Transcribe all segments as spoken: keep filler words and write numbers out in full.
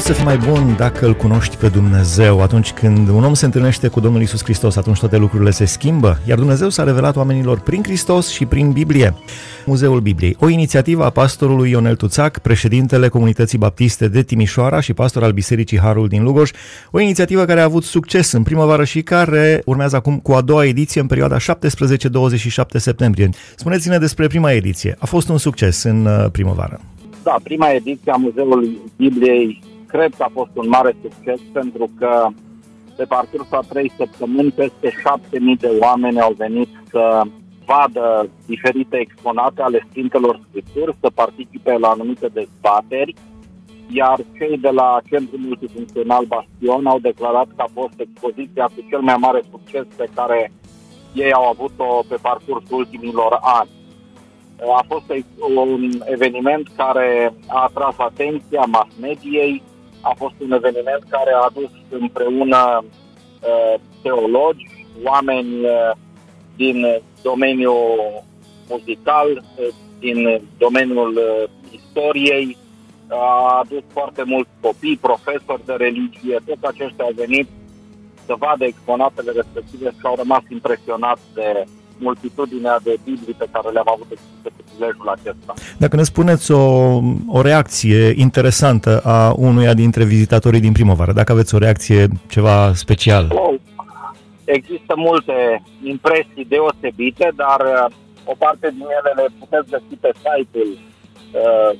poți să fii mai bun dacă îl cunoști pe Dumnezeu. Atunci când un om se întâlnește cu Domnul Iisus Hristos, atunci toate lucrurile se schimbă, iar Dumnezeu s-a revelat oamenilor prin Hristos și prin Biblie. Muzeul Bibliei, o inițiativă a pastorului Ionel Tuțac, președintele Comunității Baptiste de Timișoara și pastor al Bisericii Harul din Lugoj, o inițiativă care a avut succes în primăvară și care urmează acum cu a doua ediție în perioada șaptesprezece douăzeci și șapte septembrie. Spuneți-ne despre prima ediție. A fost un succes în primăvară. Da, prima ediție a Muzeului Bibliei cred că a fost un mare succes, pentru că pe parcursul a trei săptămâni peste șapte mii de oameni au venit să vadă diferite exponate ale Sfintelor Scripturi, să participe la anumite dezbateri, iar cei de la Centrul Multifuncțional Bastion au declarat că a fost expoziția cu cel mai mare succes pe care ei au avut-o pe parcursul ultimilor ani. A fost un eveniment care a atras atenția mass mediei, a fost un eveniment care a adus împreună uh, teologi, oameni uh, din domeniul muzical, uh, din domeniul uh, istoriei, a adus foarte mulți copii, profesori de religie, toți aceștia au venit să vadă exponatele respective și au rămas impresionați de multitudinea de Biblii pe care le-am avut pe prilejul acesta. Dacă ne spuneți o, o reacție interesantă a unuia dintre vizitatorii din primăvară, dacă aveți o reacție ceva special. Oh, există multe impresii deosebite, dar o parte din ele le puteți găsi pe site-ul uh,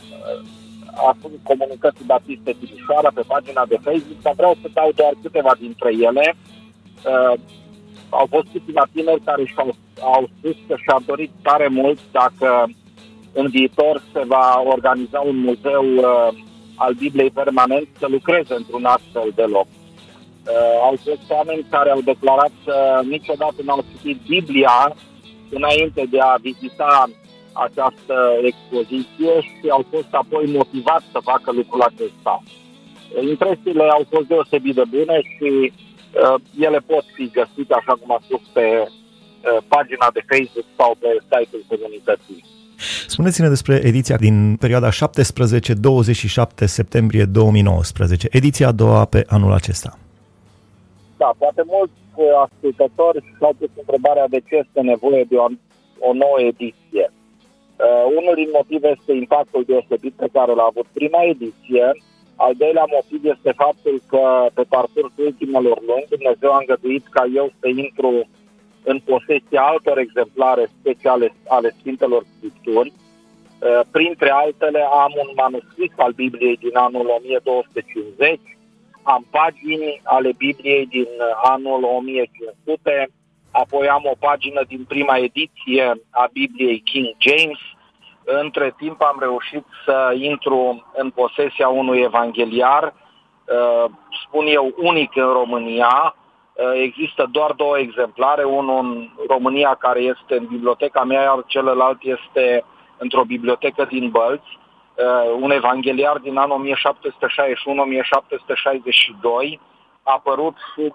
a Comunității Baptiste Timișoara, pe pagina de Facebook, dar vreau să dau doar câteva dintre ele. Uh, Au fost câțiva tineri care și-au, au spus că și-a dorit tare mult dacă în viitor se va organiza un muzeu uh, al Bibliei permanent să lucreze într-un astfel de loc. Uh, au fost oameni care au declarat că niciodată n-au citit Biblia înainte de a vizita această expoziție și au fost apoi motivați să facă lucrul acesta. Impresiile au fost deosebit de bune și Uh, ele pot fi găsite, așa cum am spus, pe uh, pagina de Facebook sau pe site-ul comunității. Spuneți-ne despre ediția din perioada șaptesprezece douăzeci și șapte septembrie două mii nouăsprezece, ediția a doua pe anul acesta. Da, poate mulți ascultători și-au pus întrebarea de ce este nevoie de o, o nouă ediție. Uh, unul din motive este impactul deosebit pe care l-a avut prima ediție. Al doilea motiv este faptul că pe parcursul ultimelor luni Dumnezeu a îngăduit ca eu să intru în posesia altor exemplare speciale ale Sfintelor Scripturi. Printre altele am un manuscris al Bibliei din anul o mie două sute cincizeci, am pagini ale Bibliei din anul o mie cinci sute, apoi am o pagină din prima ediție a Bibliei King James. Între timp am reușit să intru în posesia unui evangheliar, spun eu unic în România. Există doar două exemplare, unul în România care este în biblioteca mea, iar celălalt este într-o bibliotecă din Bălți. Un evangheliar din anul o mie șapte sute șaizeci și unu - o mie șapte sute șaizeci și doi, a apărut sub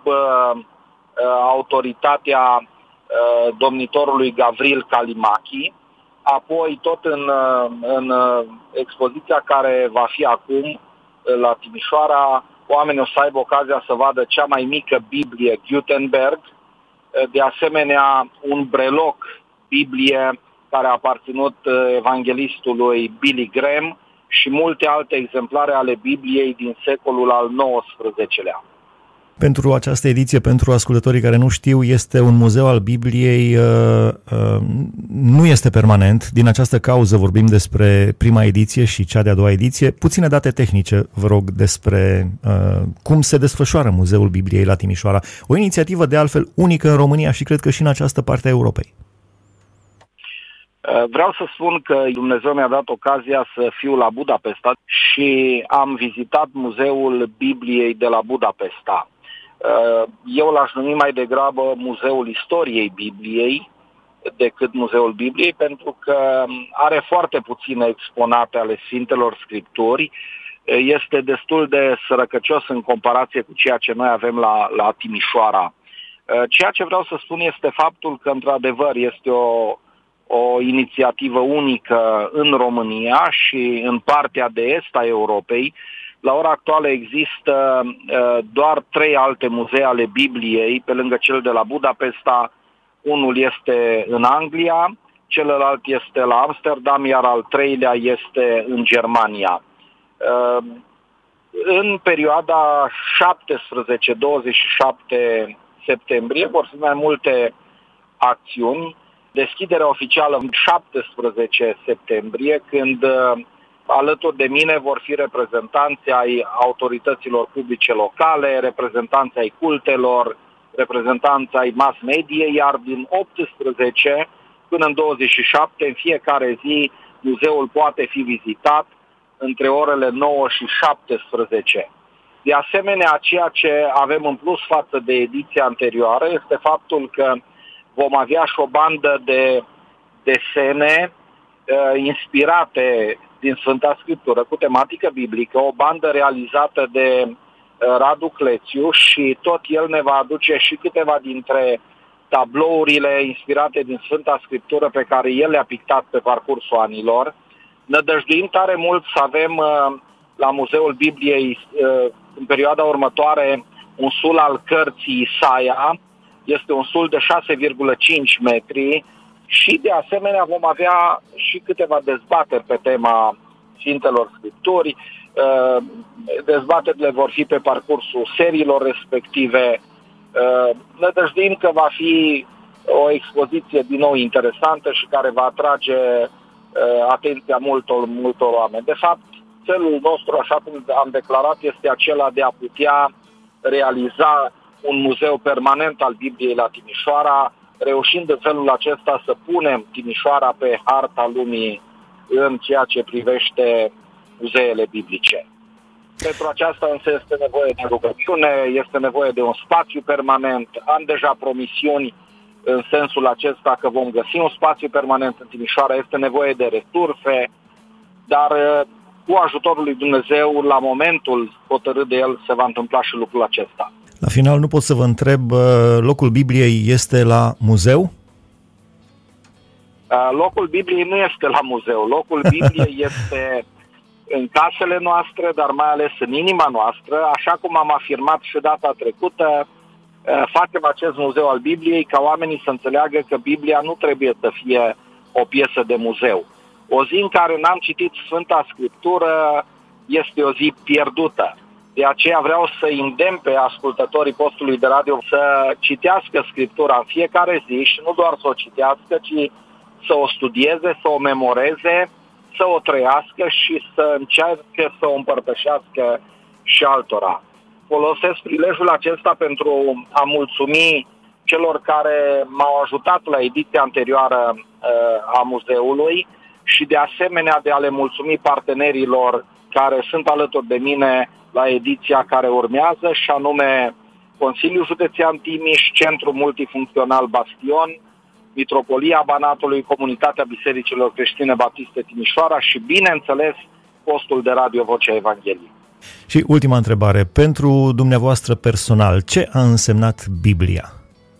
autoritatea domnitorului Gavril Calimachi. Apoi, tot în, în expoziția care va fi acum la Timișoara, oamenii o să aibă ocazia să vadă cea mai mică Biblie Gutenberg, de asemenea un breloc Biblie care a aparținut evanghelistului Billy Graham și multe alte exemplare ale Bibliei din secolul al nouăsprezecelea. Pentru această ediție, pentru ascultătorii care nu știu, este un muzeu al Bibliei, uh, uh, nu este permanent. Din această cauză vorbim despre prima ediție și cea de-a doua ediție. Puține date tehnice, vă rog, despre uh, cum se desfășoară Muzeul Bibliei la Timișoara. O inițiativă de altfel unică în România și cred că și în această parte a Europei. Vreau să spun că Dumnezeu mi-a dat ocazia să fiu la Budapesta și am vizitat Muzeul Bibliei de la Budapesta. Eu l-aș numi mai degrabă Muzeul Istoriei Bibliei decât Muzeul Bibliei, pentru că are foarte puține exponate ale Sfintelor Scripturi, este destul de sărăcăcios în comparație cu ceea ce noi avem la, la Timișoara. Ceea ce vreau să spun este faptul că, într-adevăr, este o, o inițiativă unică în România și în partea de est a Europei, La ora actuală există uh, doar trei alte muzee ale Bibliei, pe lângă cel de la Budapesta. Unul este în Anglia, celălalt este la Amsterdam, iar al treilea este în Germania. Uh, în perioada șaptesprezece douăzeci și șapte septembrie vor fi mai multe acțiuni. Deschiderea oficială în șaptesprezece septembrie, când uh, alături de mine vor fi reprezentanții ai autorităților publice locale, reprezentanții ai cultelor, reprezentanții ai mass media, iar din optsprezece până în douăzeci și șapte, în fiecare zi, muzeul poate fi vizitat între orele nouă și șaptesprezece. De asemenea, ceea ce avem în plus față de ediția anterioară este faptul că vom avea și o bandă de desene uh, inspirate din Sfânta Scriptură cu tematică biblică, o bandă realizată de uh, Radu Clețiu, și tot el ne va aduce și câteva dintre tablourile inspirate din Sfânta Scriptură pe care el le-a pictat pe parcursul anilor. Nădăjduim tare mult să avem uh, la Muzeul Bibliei uh, în perioada următoare un sul al cărții Isaia. Este un sul de șase virgulă cinci metri și de asemenea vom avea și câteva dezbateri pe tema Sfintelor Scripturi. Uh, dezbaterile vor fi pe parcursul seriilor respective. Uh, nădăjduim că va fi o expoziție din nou interesantă și care va atrage atenția multor, multor oameni. De fapt, țelul nostru, așa cum am declarat, este acela de a putea realiza un muzeu permanent al Bibliei la Timișoara, reușind în felul acesta să punem Timișoara pe harta lumii în ceea ce privește muzeele biblice. Pentru aceasta însă este nevoie de rugăciune, este nevoie de un spațiu permanent. Am deja promisiuni în sensul acesta că vom găsi un spațiu permanent în Timișoara, este nevoie de resurse, dar cu ajutorul lui Dumnezeu, la momentul hotărât de El, se va întâmpla și lucrul acesta. La final, nu pot să vă întreb, locul Bibliei este la muzeu? Locul Bibliei nu este la muzeu. Locul Bibliei este în casele noastre, dar mai ales în inima noastră. Așa cum am afirmat și data trecută, facem acest muzeu al Bibliei ca oamenii să înțeleagă că Biblia nu trebuie să fie o piesă de muzeu. O zi în care n-am citit Sfânta Scriptură este o zi pierdută. De aceea vreau să îndemn pe ascultătorii postului de radio să citească Scriptura în fiecare zi și nu doar să o citească, ci să o studieze, să o memoreze, să o trăiască și să încerce să o împărtășească și altora. Folosesc prilejul acesta pentru a mulțumi celor care m-au ajutat la ediția anterioară uh, a muzeului și de asemenea de a le mulțumi partenerilor care sunt alături de mine la ediția care urmează, și anume Consiliul Județean Timiș, Centrul Multifuncțional Bastion, Mitropolia Banatului, Comunitatea Bisericilor Creștine Baptiste Timișoara și, bineînțeles, postul de radio Vocea Evangheliei. Și ultima întrebare, pentru dumneavoastră personal, ce a însemnat Biblia?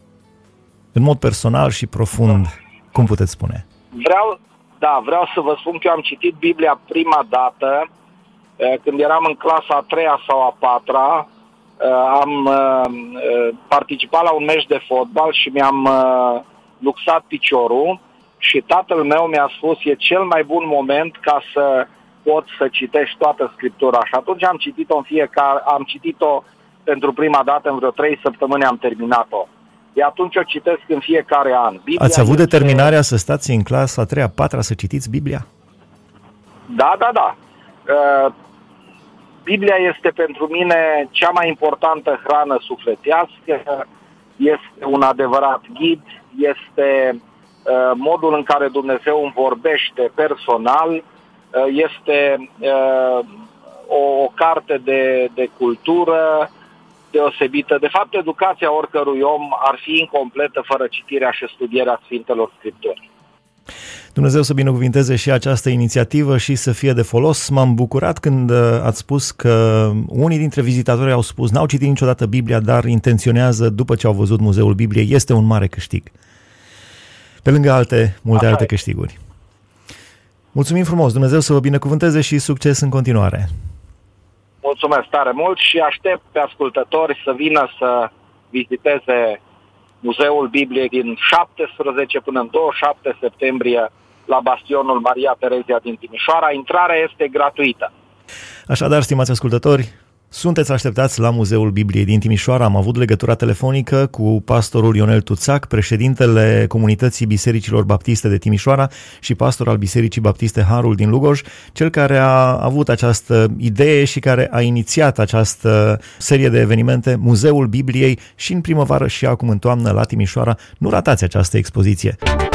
În mod personal și profund, cum puteți spune? Vreau, da, vreau să vă spun că eu am citit Biblia prima dată când eram în clasa a treia sau a patra. Am participat la un meci de fotbal și mi-am luxat piciorul și tatăl meu mi-a spus: e cel mai bun moment ca să poți să citești toată Scriptura. Și atunci am citit-o în fiecare, am citit-o pentru prima dată în vreo trei săptămâni, am terminat-o. De atunci o citesc în fiecare an. Biblia Ați avut este... determinarea să stați în clasa a treia, a patra să citiți Biblia? Da, da, da. Uh, Biblia este pentru mine cea mai importantă hrană sufletească, este un adevărat ghid, este uh, modul în care Dumnezeu îmi vorbește personal, uh, este uh, o, o carte de, de cultură deosebită. De fapt, educația oricărui om ar fi incompletă fără citirea și studierea Sfintelor Scripturi. Dumnezeu să binecuvinteze și această inițiativă și să fie de folos. M-am bucurat când ați spus că unii dintre vizitatori au spus n-au citit niciodată Biblia, dar intenționează după ce au văzut Muzeul Bibliei. Este un mare câștig. Pe lângă alte, multe Așa alte e. câștiguri. Mulțumim frumos, Dumnezeu să vă binecuvânteze și succes în continuare. Mulțumesc tare mult și aștept pe ascultători să vină să viziteze Muzeul Bibliei din șaptesprezece până în douăzeci și șapte septembrie la Bastionul Maria Terezia din Timișoara. Intrarea este gratuită. Așadar, stimați ascultători, sunteți așteptați la Muzeul Bibliei din Timișoara. Am avut legătura telefonică cu pastorul Ionel Tuțac, președintele Comunității Bisericilor Baptiste de Timișoara și pastor al Bisericii Baptiste Harul din Lugoj, cel care a avut această idee și care a inițiat această serie de evenimente, Muzeul Bibliei, și în primăvară și acum în toamnă la Timișoara. Nu ratați această expoziție!